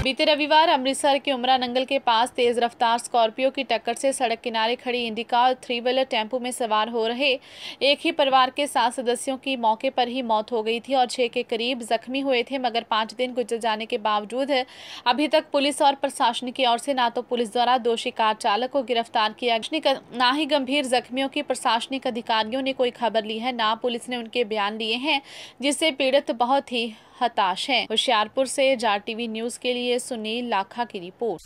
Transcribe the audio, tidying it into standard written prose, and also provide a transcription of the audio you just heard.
बीते रविवार अमृतसर के उमरा नंगल के पास तेज रफ्तार स्कॉर्पियो की टक्कर से सड़क किनारे खड़ी इंडिका और 3 व्हीलर टेम्पो में सवार हो रहे एक ही परिवार के 7 सदस्यों की मौके पर ही मौत हो गई थी और 6 के करीब जख्मी हुए थे। मगर 5 दिन गुजर जाने के बावजूद अभी तक पुलिस और प्रशासन की ओर से ना तो पुलिस द्वारा दोषी कार चालक को गिरफ्तार किया, ना ही गंभीर जख्मियों की प्रशासनिक अधिकारियों ने कोई खबर ली है, ना पुलिस ने उनके बयान लिए हैं, जिससे पीड़ित बहुत ही हताश हैं। होशियारपुर से जार टीवी न्यूज के लिए सुनील लाखा की रिपोर्ट।